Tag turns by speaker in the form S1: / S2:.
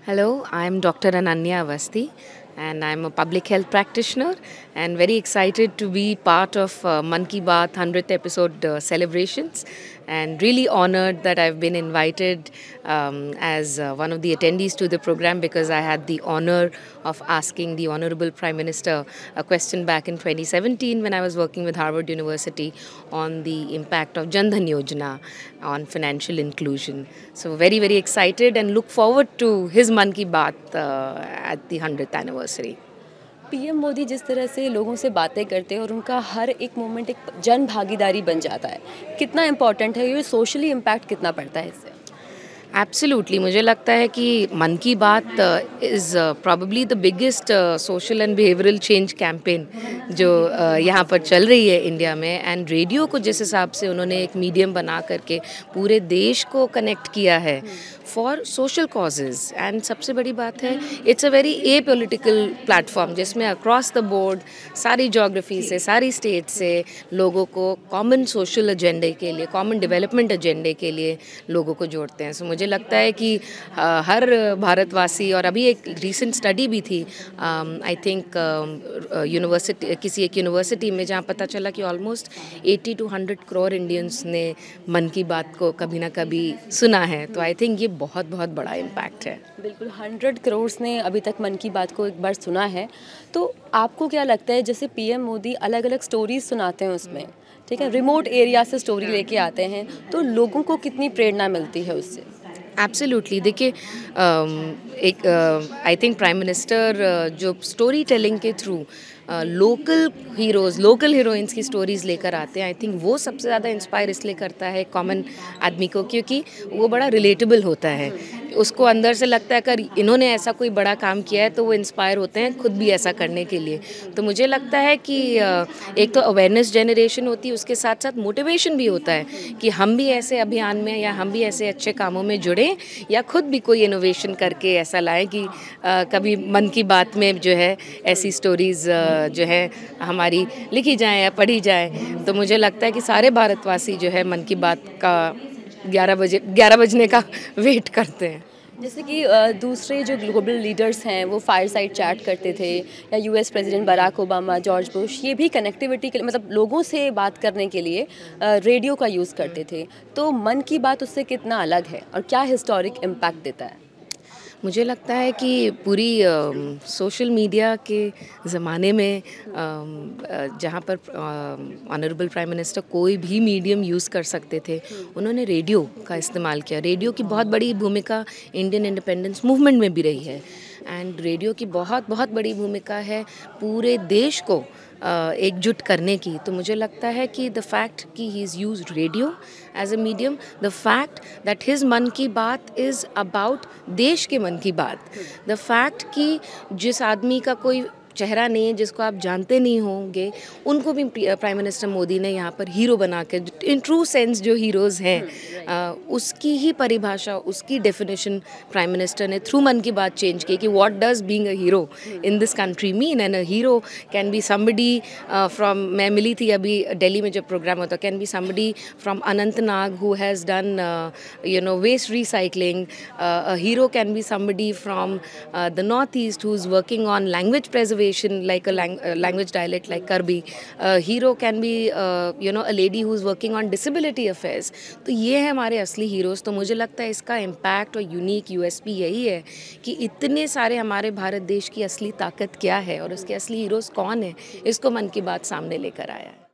S1: Hello, I am Dr. Ananya Avasti and I am a public health practitioner and very excited to be part of Mann Ki Baat 100th episode celebrations, and really honored that I've been invited as one of the attendees to the program, because I had the honor of asking the Honorable Prime Minister a question back in 2017 when I was working with Harvard University on the impact of Jan Dhan Yojana on financial inclusion. So very, very excited and look forward to his Mann Ki Baat at the 100th anniversary.
S2: PM Modi जिस तरह से लोगों से बातें करते हैं और उनका हर एक मोमेंट एक जन भागीदारी बन जाता है, कितना इम्पोर्टेंट है ये, सोशली इम्पैक्ट कितना पड़ता है इससे?
S1: एब्सोल्युटली, मुझे लगता है कि Mann Ki Baat is probably the biggest social and behavioural change campaign जो यहाँ पर चल रही है इंडिया में। एंड रेडियो को जिस हिसाब से उन्होंने एक मीडियम बना करके पूरे देश को कनेक्ट किया है फॉर सोशल कॉजेज़, एंड सबसे बड़ी बात है it's a very a political platform जिसमें अक्रॉस द बोर्ड सारी जोग्राफी से, सारी स्टेट से लोगों को कॉमन सोशल एजेंडे के लिए, कॉमन डेवलपमेंट एजेंडे के लिए लोगों को जोड़ते हैं। सो मुझे लगता है कि हर भारतवासी, और अभी एक रीसेंट स्टडी भी थी आई थिंक यूनिवर्सिटी, किसी एक यूनिवर्सिटी में, जहाँ पता चला कि ऑलमोस्ट 80 to 100 करोड़ इंडियंस ने मन की बात को कभी ना कभी सुना है। तो आई थिंक ये बहुत बहुत बड़ा इम्पैक्ट है।
S2: बिल्कुल, 100 करोड़ ने अभी तक मन की बात को एक बार सुना है। तो आपको क्या लगता है, जैसे पीएम मोदी अलग अलग स्टोरीज सुनाते हैं उसमें, ठीक है, रिमोट एरिया से स्टोरी लेके आते हैं, तो लोगों को कितनी प्रेरणा मिलती है उससे?
S1: एब्सोल्युटली, देखिए एक आई थिंक प्राइम मिनिस्टर जो स्टोरी टेलिंग के through local heroes, local heroines की स्टोरीज़ लेकर आते हैं, आई थिंक वो सबसे ज़्यादा इंस्पायर इसलिए करता है कॉमन आदमी को, क्योंकि वो बड़ा रिलेटेबल होता है। उसको अंदर से लगता है अगर इन्होंने ऐसा कोई बड़ा काम किया है तो वो इंस्पायर होते हैं खुद भी ऐसा करने के लिए। तो मुझे लगता है कि एक तो अवेयरनेस जनरेशन होती है, उसके साथ साथ मोटिवेशन भी होता है कि हम भी ऐसे अभियान में, या हम भी ऐसे अच्छे कामों में जुड़ें, या खुद भी कोई इनोवेशन करके ऐसा लाएं कि कभी मन की बात में जो है ऐसी स्टोरीज़ जो है हमारी लिखी जाएं या पढ़ी जाएं। तो मुझे लगता है कि सारे भारतवासी जो है मन की बात का 11 बजने का वेट करते हैं।
S2: जैसे कि दूसरे जो ग्लोबल लीडर्स हैं वो फायर साइड चैट करते थे, या US president Barack Obama, George Bush, ये भी कनेक्टिविटी के लिए, मतलब लोगों से बात करने के लिए रेडियो का यूज़ करते थे। तो मन की बात उससे कितना अलग है और क्या हिस्टोरिक इम्पैक्ट देता है?
S1: मुझे लगता है कि पूरी सोशल मीडिया के ज़माने में जहाँ पर ऑनरेबल प्राइम मिनिस्टर कोई भी मीडियम यूज़ कर सकते थे, उन्होंने रेडियो का इस्तेमाल किया। रेडियो की बहुत बड़ी भूमिका इंडियन इंडिपेंडेंस मूवमेंट में भी रही है, एंड रेडियो की बहुत बहुत बड़ी भूमिका है पूरे देश को एकजुट करने की। तो मुझे लगता है कि द फैक्ट कि he is used radio as a medium, the fact that his Mann Ki Baat is about देश के मन की बात, द फैक्ट कि जिस आदमी का कोई चेहरा नहीं है, जिसको आप जानते नहीं होंगे, उनको भी प्राइम मिनिस्टर मोदी ने यहाँ पर हीरो बना के, इन ट्रू सेंस जो हीरोज़ हैं उसकी ही परिभाषा, उसकी डेफिनेशन प्राइम मिनिस्टर ने थ्रू मन की बात चेंज की कि what does being a hero in this country mean. And a hero can be somebody from, मैं मिली थी अभी दिल्ली में जब प्रोग्राम होता, can be somebody from Anantnag who has done waste recycling. A hero can be somebody from the north east who is working on language preservation like a language dialect like Karbi. Hero can be a lady who is working on disability affairs. तो ये है हमारे असली heroes. तो मुझे लगता है इसका इम्पैक्ट और यूनिक यूएसपी यही है कि इतने सारे हमारे भारत देश की असली ताकत क्या है और उसके असली हीरोज़ कौन है, इसको मन की बात सामने लेकर आया है।